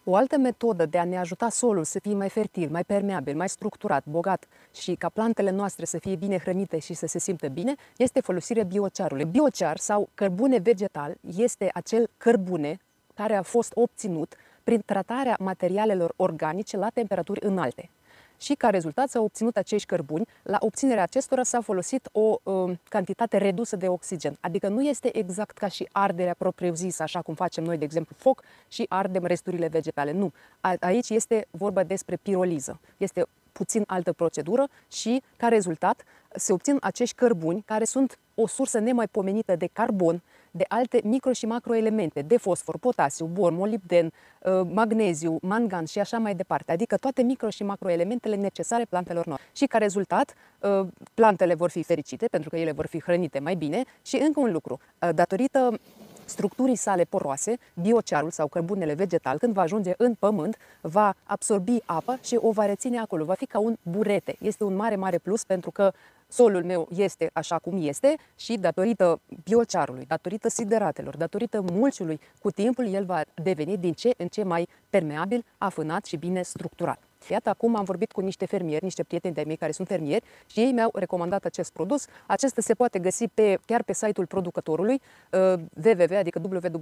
O altă metodă de a ne ajuta solul să fie mai fertil, mai permeabil, mai structurat, bogat și ca plantele noastre să fie bine hrănite și să se simtă bine, este folosirea biocearului. Biocear sau cărbune vegetal este acel cărbune care a fost obținut prin tratarea materialelor organice la temperaturi înalte. Și ca rezultat s-au obținut acești cărbuni. La obținerea acestora s-a folosit o cantitate redusă de oxigen. Adică nu este exact ca și arderea propriu-zisă, așa cum facem noi, de exemplu, foc și ardem resturile vegetale. Nu. Aici este vorba despre piroliză. Este puțin altă procedură și, ca rezultat, se obțin acești cărbuni care sunt o sursă nemaipomenită de carbon, de alte micro- și macroelemente, de fosfor, potasiu, bor, molibden, magneziu, mangan și așa mai departe. Adică toate micro- și macroelementele necesare plantelor noastre. Și ca rezultat, plantele vor fi fericite pentru că ele vor fi hrănite mai bine și încă un lucru, datorită structurii sale poroase, biocearul sau cărbunele vegetal, când va ajunge în pământ, va absorbi apă și o va reține acolo. Va fi ca un burete. Este un mare, mare plus pentru că solul meu este așa cum este și datorită biocearului, datorită sideratelor, datorită mulciului, cu timpul el va deveni din ce în ce mai permeabil, afânat și bine structurat. Iată, acum am vorbit cu niște fermieri, niște prieteni de-ai mei care sunt fermieri și ei mi-au recomandat acest produs. Acesta se poate găsi chiar pe site-ul producătorului www, adică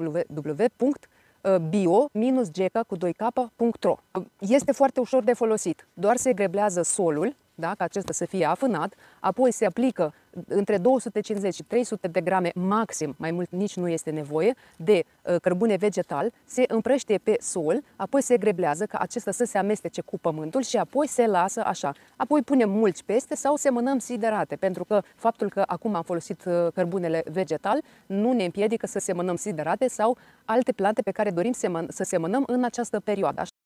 www.bio-geca.ro. Este foarte ușor de folosit, doar se greblează solul, da, ca acesta să fie afânat, apoi se aplică între 250 și 300 de grame maxim, mai mult nici nu este nevoie, de cărbune vegetal, se împrăștie pe sol, apoi se greblează ca acesta să se amestece cu pământul și apoi se lasă așa. Apoi punem mulți peste sau semănăm siderate, pentru că faptul că acum am folosit cărbunele vegetal nu ne împiedică să semănăm siderate sau alte plante pe care dorim să semănăm în această perioadă.